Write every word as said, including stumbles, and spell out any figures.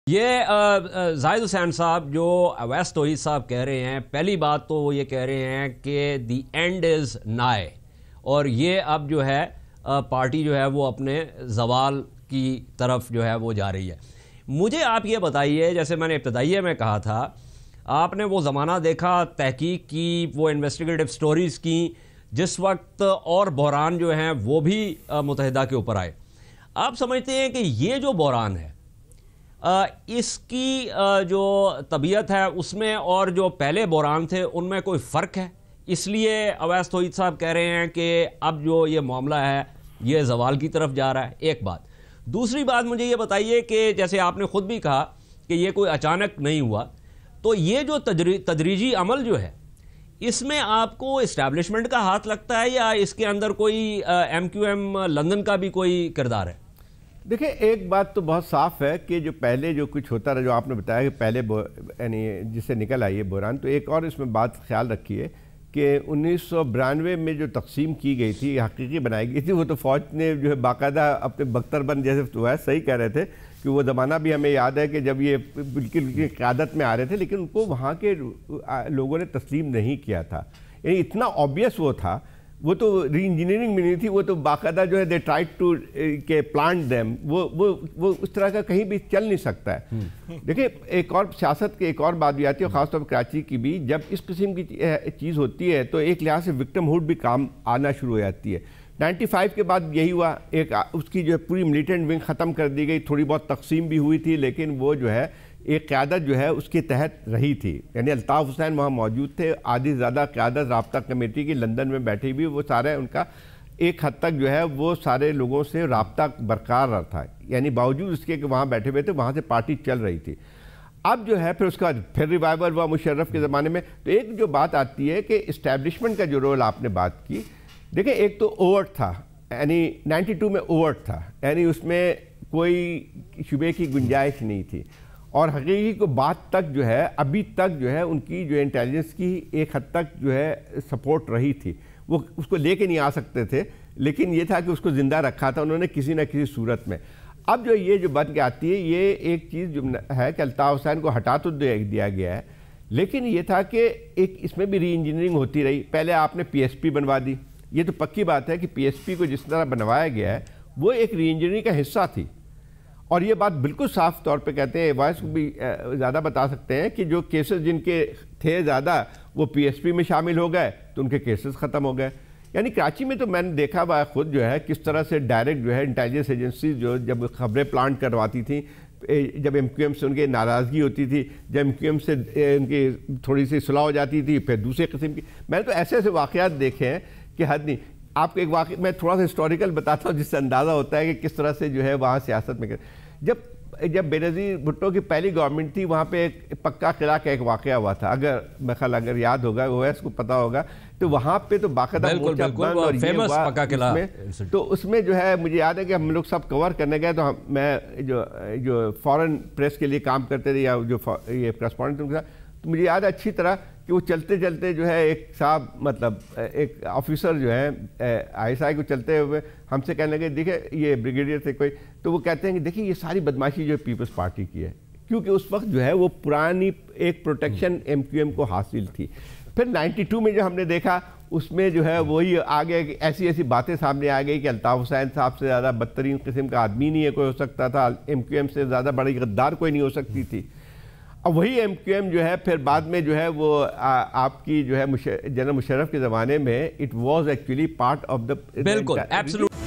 یہ زاہد حسین صاحب جو اویس توحید صاحب کہہ رہے ہیں، پہلی بات تو وہ یہ کہہ رہے ہیں کہ دی اینڈ از نائے، اور یہ اب جو ہے پارٹی جو ہے وہ اپنے زوال کی طرف جو ہے وہ جا رہی ہے۔ مجھے آپ یہ بتائیے، جیسے میں نے ابتدائیہ میں کہا تھا، آپ نے وہ زمانہ دیکھا، تحقیق کی، وہ انویسٹیگیٹو سٹوریز کی، جس وقت اور بحران جو ہیں وہ بھی متحدہ کے اوپر آئے۔ آپ سمجھتے ہیں کہ یہ جو بحران ہے اس کی جو طبیعت ہے اس میں اور جو پہلے بحران تھے ان میں کوئی فرق ہے؟ اس لیے اویس توحید صاحب کہہ رہے ہیں کہ اب جو یہ معاملہ ہے یہ زوال کی طرف جا رہا ہے۔ ایک بات۔ دوسری بات مجھے یہ بتائیے کہ جیسے آپ نے خود بھی کہا کہ یہ کوئی اچانک نہیں ہوا، تو یہ جو تدریجی عمل جو ہے اس میں آپ کو اسٹیبلشمنٹ کا ہاتھ لگتا ہے یا اس کے اندر کوئی ایم کیو ایم لندن کا بھی کوئی کردار ہے؟ دیکھیں، ایک بات تو بہت صاف ہے کہ جو پہلے جو کچھ ہوتا رہا، جو آپ نے بتایا کہ پہلے یعنی جس سے نکل آئی ہے بحران، تو ایک اور اس میں بات خیال رکھیے کہ انیس سو برانوے میں جو تقسیم کی گئی تھی، حقیقی بنائی گئی تھی، وہ تو فوج نے جو ہے باقاعدہ اپنے بختر بند جیسے تو ہے صحیح کہہ رہے تھے کہ وہ زمانہ بھی ہمیں یاد ہے کہ جب یہ بالکل قیادت میں آ رہے تھے، لیکن ان کو وہاں کے لوگوں نے تسلیم نہیں کیا تھا۔ یعنی اتنا آبویس وہ تھا، وہ تو ری انجینئرنگ میں نہیں تھی، وہ تو باقاعدہ جو ہے دے ٹرائی ٹو کہ پلانٹ دیم، وہ وہ وہ اس طرح کا کہیں بھی چل نہیں سکتا ہے۔ دیکھیں، ایک اور سیاست کے ایک اور بات بھی آتی ہے، خاص طور پر کراچی کی بھی، جب اس قسم کی چیز ہوتی ہے تو ایک لحاظ سے وکٹم ہوڈ بھی کام آنا شروع ہو جاتی ہے۔ نائنٹی فائیو کے بعد یہی ہوا، ایک اس کی جو ہے پوری ملیٹنٹ ونگ ختم کر دی گئی، تھوڑی بہت تقسیم بھی ہوئی تھی، لیکن وہ جو ہے ایک قیادت جو ہے اس کے تحت رہی تھی۔ یعنی الطاف حسین وہاں موجود تھے، آدھی زیادہ قیادت رابطہ کمیٹی کی لندن میں بیٹھی بھی، وہ سارے ان کا ایک حد تک جو ہے وہ سارے لوگوں سے رابطہ برقرار تھا، یعنی باوجود اس کے کہ وہاں بیٹھے ہوئے تھے، وہاں سے پارٹی چل رہی تھی۔ اب جو ہے پھر اس کا پھر ریوائیول ہوا مشرف کے زمانے میں، تو ایک جو بات آتی ہے کہ اسٹیبلشمنٹ کا جو رول آپ نے بات کی، دیکھیں ایک تو اوورٹ تھا، یعنی نائنٹی ٹو میں اوورٹ تھا، یعنی اس میں کوئی شبے کی گنجائش نہیں تھی، اور حقیقی کو بات تک جو ہے ابھی تک جو ہے ان کی جو انٹیلیجنس کی ایک حد تک جو ہے سپورٹ رہی تھی، وہ اس کو لے کے نہیں آ سکتے تھے، لیکن یہ تھا کہ اس کو زندہ رکھا تھا انہوں نے کسی نہ کسی صورت میں۔ اب جو یہ جو بن کے آتی ہے، یہ ایک چیز جو ہے کہ الطاف حسین کو ہٹا تو دیا گیا ہے، لیکن یہ تھا کہ ایک اس میں بھی ری انجینئرنگ ہوتی رہی۔ پہلے آپ نے پی ایس پی بنوا دی، یہ تو پکی بات ہے کہ پی ایس پی کو جس طرح بنوایا گیا ہے وہ ایک ری انجینئرنگ کا حصہ تھی، اور یہ بات بالکل صاف طور پہ کہتے ہیں، وائس کو بھی زیادہ بتا سکتے ہیں کہ جو کیسز جن کے تھے زیادہ وہ پی ایس پی میں شامل ہو گئے تو ان کے کیسز ختم ہو گئے۔ یعنی کراچی میں تو میں نے دیکھا ہوا خود جو ہے کس طرح سے ڈائریکٹ جو ہے انٹیلیجنس ایجنسیز جو جب خبریں پلانٹ کرواتی تھیں، جب ایم کیو ایم سے ان کی ناراضگی ہوتی تھی، جب ایم کیو ایم سے ان کی تھوڑی سی صلاح ہو جاتی تھی، پھر دوسرے قسم کی، میں نے تو ایسے ایسے واقعات دیکھے ہیں کہ حد نہیں۔ آپ کو ایک واقعہ میں تھوڑا سا ہسٹوریکل بتاتا ہوں جس سے اندازہ ہوتا ہے کہ کس طرح سے جو ہے وہاں سیاست میں جب جب بے نظیر بھٹو کی پہلی گورنمنٹ تھی، وہاں پہ ایک پکا قلعہ کا ایک واقعہ ہوا تھا، اگر میں خیال اگر یاد ہوگا، وہ اس کو پتا ہوگا، تو وہاں پہ تو باقاعدہ مورچہ بند اور یہ ہوا، تو اس میں جو ہے مجھے یاد ہے کہ ہم لوگ سب کور کرنے گئے، تو میں جو جو فورن پریس کے لیے کام کرتے تھے یا جو یہ کرسپونڈنٹ کے ساتھ، تو مجھے یاد ہے اچھی طرح کہ وہ چلتے چلتے جو ہے ایک صاحب مطلب ایک آفیسر جو ہے آئی ایس آئی کو چلتے ہوئے ہم سے کہنے لگے، دیکھیں یہ بریگیڈیئر تھے کوئی، تو وہ کہتے ہیں کہ دیکھیں یہ ساری بدماشی جو ہے پیپلز پارٹی کی ہے، کیونکہ اس وقت جو ہے وہ پرانی ایک پروٹیکشن ایم کیو ایم کو حاصل تھی۔ پھر نائنٹی ٹو میں جو ہم نے دیکھا اس میں جو ہے وہی آگے ایسی ایسی باتیں سامنے آ گئی کہ الطاف حسین صاحب سے زیادہ بدترین قسم کا آدمی نہیں ہے کوئی ہو سکتا تھا، ایم کیو ایم سے زیادہ بڑی غدار کوئی نہیں ہو سکتی تھی۔ اب وہی ایم کیو ایم جو ہے پھر بعد میں جو ہے وہ آپ کی جو ہے جنرل مشرف کے زمانے میں it was actually part of the, بالکل ایبسولوٹ